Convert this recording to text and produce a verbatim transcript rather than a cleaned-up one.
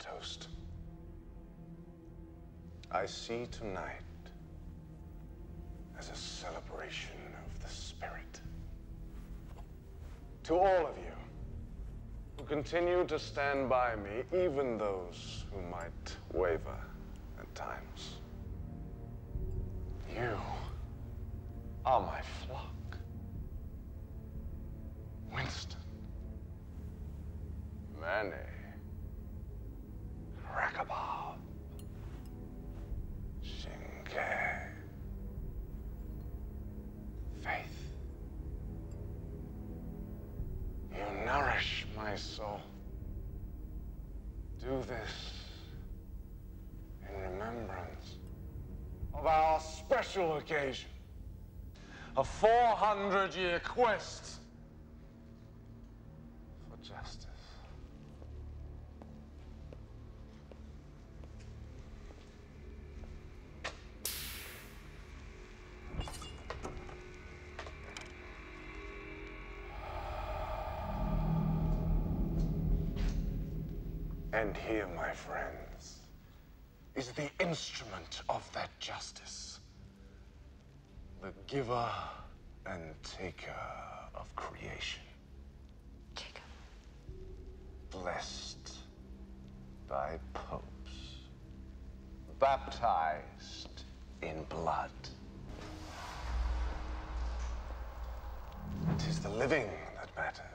toast. I see tonight as a celebration of the spirit. To all of you who continue to stand by me, even those who might waver at times, you are my flock. Winston, Manny, Rakabob, Jin Ke, Faith. You nourish my soul. Do this in remembrance of our special occasion, a four hundred year quest for justice. And here, my friends, is the instrument of that justice, the giver and taker of creation. Jacob. Blessed by popes, baptized in blood. It is the living that matters.